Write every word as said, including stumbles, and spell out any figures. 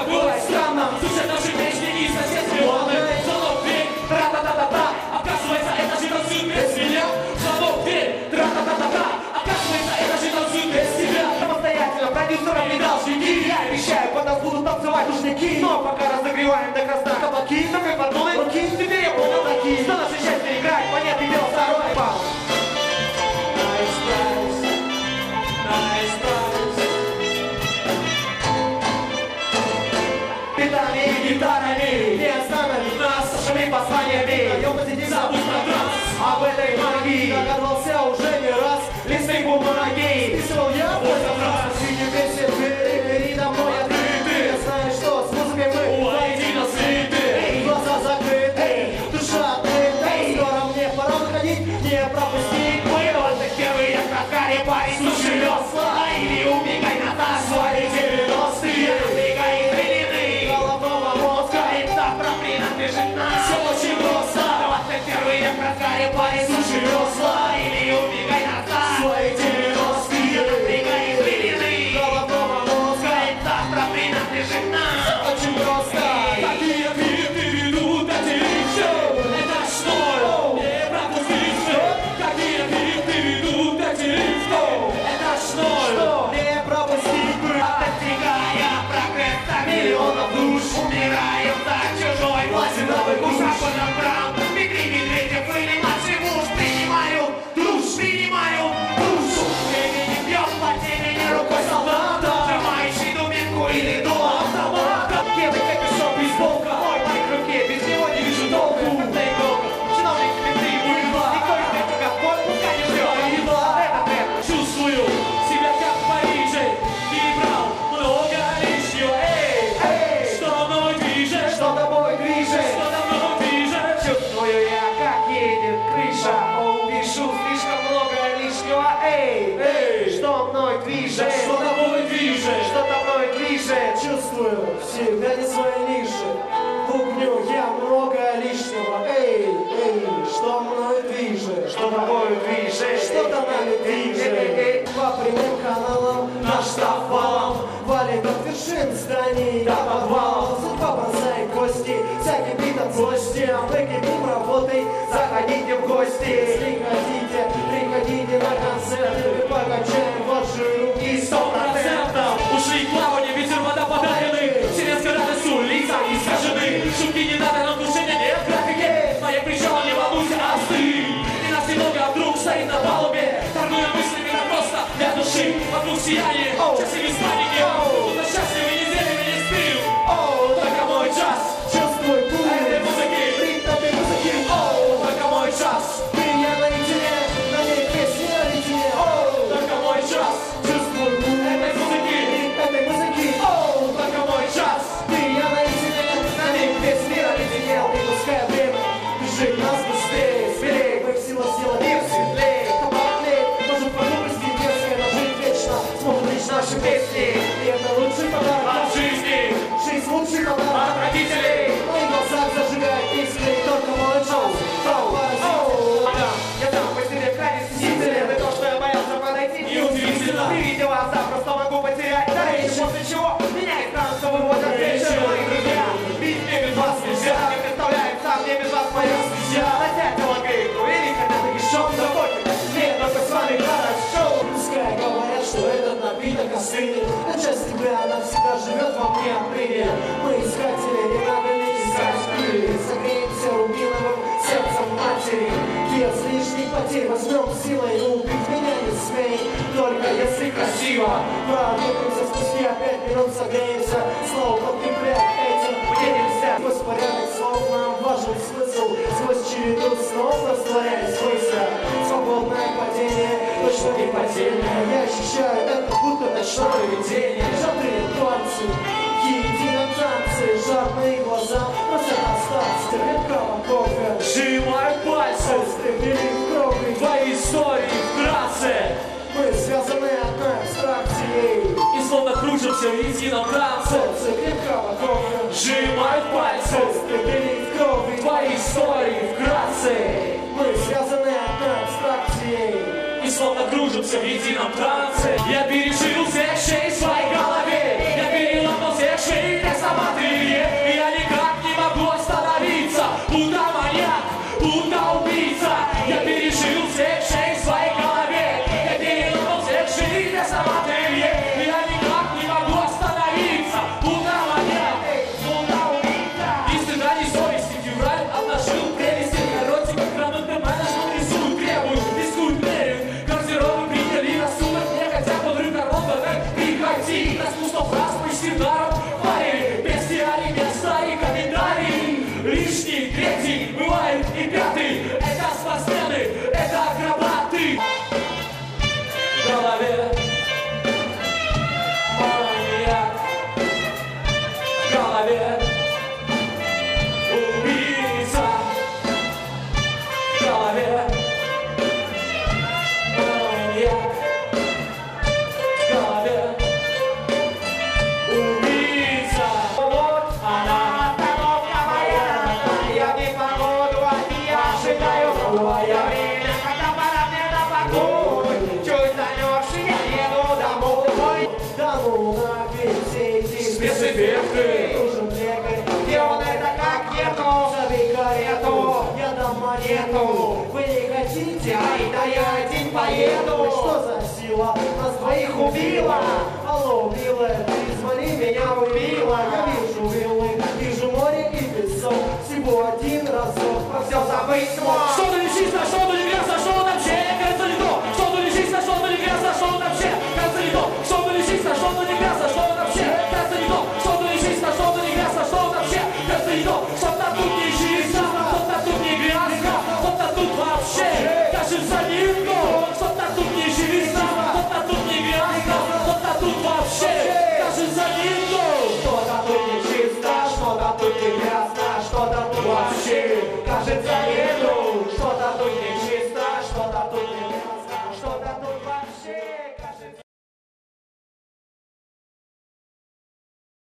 как бывает странно. Слушай наши песни и сосед миллионы. Звонок в дверь, тра-та-та-та-та. Оказывается, это же танцует без меня. Звонок в дверь, тра-та-та-та-та. Оказывается, это же танцует без тебя. Самостоятельно продюсерам не должники. Я обещаю, под нас будут танцевать нужники. Но пока разогреваем до красна каблуки, только подумай, руки, теперь я понял такие. Что наше счастье играет, понятный дело, второй бал. Nice price, nice price. Битами и гитарами не остановит нас нашими посланиями. Даем посетить, забудь про транс. Об этой магии догадывался уже не раз. Листы бумаги списывал я восемь раз. Синий песен двери передо мной открыты. Я знаю, что с музыкой мы воедино слиты. Глаза закрыты, душа открыта. Скоро мне пора выходить, не пропусти. Мы двадцать первые, как Гарри парень, слушай весла. Или убегай на так свои девяностые. Убегай из длины головного мозга. И так принадлежит нам. Все очень просто. двадцать первые, как Гарри парень, слушай весла. Или убегай на так свои девяностые. Убегай из длины головного мозга. И так принадлежит нам. Все очень просто. Такие клипы ведут до телевизора. Это что? Не пропустить все. Какие клипы ведут до телевизора. Это что? Не пропустить бы. Достигая прогресса миллионов душ. Умираем за чужой власти новый курс. Охотно брал. Дмитрий Медведев или младший муж. Принимаю душ, принимаю душ. Времени бьет по темени рукой солдата. Сжимающий дубинку или дуло автомата. Кеды, капюшон, бейсболка. Мой майк в руке, без него не вижу толку. Как на иголках, чиновник менты и буйва. Никто из этих ковбой, пускай не ждет едва. Этот рэп чувствую себя как в Париже. Перебрал много лишнего. Эй, эй, что мной движет? Что тобой движет? Что тобой движет? Чувствую я, как едет крыша. О, пишу слишком много лишнего. Эй, эй, что мной движет? Что тобой движет? Что тобой движет? Чувствую себя не своей нише. Бубню я много лишнего. Эй, эй, что мной движет? Что тобой движет? Что-то нами движет. По прямым каналам наш штаб валом валит от вершин зданий до подвалов. Судьба бросает кости, всякий бит от злости. А мы кипим работой, заходите в гости. Если хотите, приходите на концерты. Мы покачаем ваши руки Сто процентов ушли и плавание, ветер, вода подарены. Вселенская радость, лица искажены. Шутки не надо, но внушения нет графики. Моя причала, не волнуйся, остынь. И нас немного вдруг стоит на палубе. Торгуя мыслями на просто для души. Вокруг сияние, час и без паники. Будто счастливы неделями не спим. Только мой час, чувствуй пулю этой музыки, ритм этой музыки. только мой час, Ты я наедине, на ней песни наедине. только мой час, Чувствуй пулю этой музыки, ритм этой музыки. только мой час. Ты я наедине, на ней весь мир оледенел. Не пускай время бежит нас быстрее, смелее. Мы в силах сделать мир светлее. Кто потлеет, может по глупости детской, но жить вечно смогут лишь наши песни. И это лучший подарок От жизни, жизнь лучший подарок от родителей. В моих глазах зажигает искры, и только мой шоу. Я там по себе крайне стеснителен. И то, что я боялся подойти, неудивительно. Ты видела, запросто могу потерять дальше. После чего меня из транса выводят вечер. Мои друзья, ведь мне без вас нельзя. Не представляет сам, мне без вас моя стезя. Надять логейку или хотя бы еще заботит. Мне только с вами хорошо. Пускай говорят, что этот напиток остынет, но часть тебя, она всегда живет во мне отныне. Мы искатели, не надо лишь искать пыли. Согреемся рубиновым сердцем матери. Без лишних потерь возьмем силой, убить меня не смей, только если красиво. Продвинемся спустя пять минут, согреемся, снова подкреплять этим мне нельзя. Сквозь порядок слов нам важен смысл, сквозь череду снов растворяясь мысля. Свободное падение, точно не падение. Я ощущаю это, будто ночное видение. Жадные танцы, в едином танце, жадные глаза просят остаться. Крепкого кофе Сжимают пальцы, стремили в крови. твои истории вкратце. Мы связаны одной абстракцией. И словно кружимся в едином танце. Солнце крепкого кофе Сжимают пальцы, стремили в крови. твои истории вкратце. Мы связаны одной абстракцией. И словно кружимся в едином танце. Я пережил всех шесть в своей голове. Я переломал всех шесть, я сама спецэффекты. Нужен лекарь, Где он это как нету? зови карету, Нету. я дам монету. Нету. Вы не хотите? Ай, да я один поеду. Что за сила нас двоих убила? Алло, милая, ты звони, меня убила. Я вижу виллы, вижу море и песок. Всего один разок, про Все забыть смог. Что-то не чисто, что-то не грязно, что вообще, кажется не то. Что-то не чисто, что-то не грязно, что вообще, кажется не то. Что-то не чисто, что-то не грязно, что вообще, кажется не то. Что-то не чисто, что-то не грязно, что вообще, кажется не то. Что-то тут не чисто, что-то тут не грязно, что-то тут вообще, кажется не то. Что-то тут не чисто, что-то тут не грязно, что-то тут вообще, кажется не то. Что-то тут не чисто, что-то тут не грязно.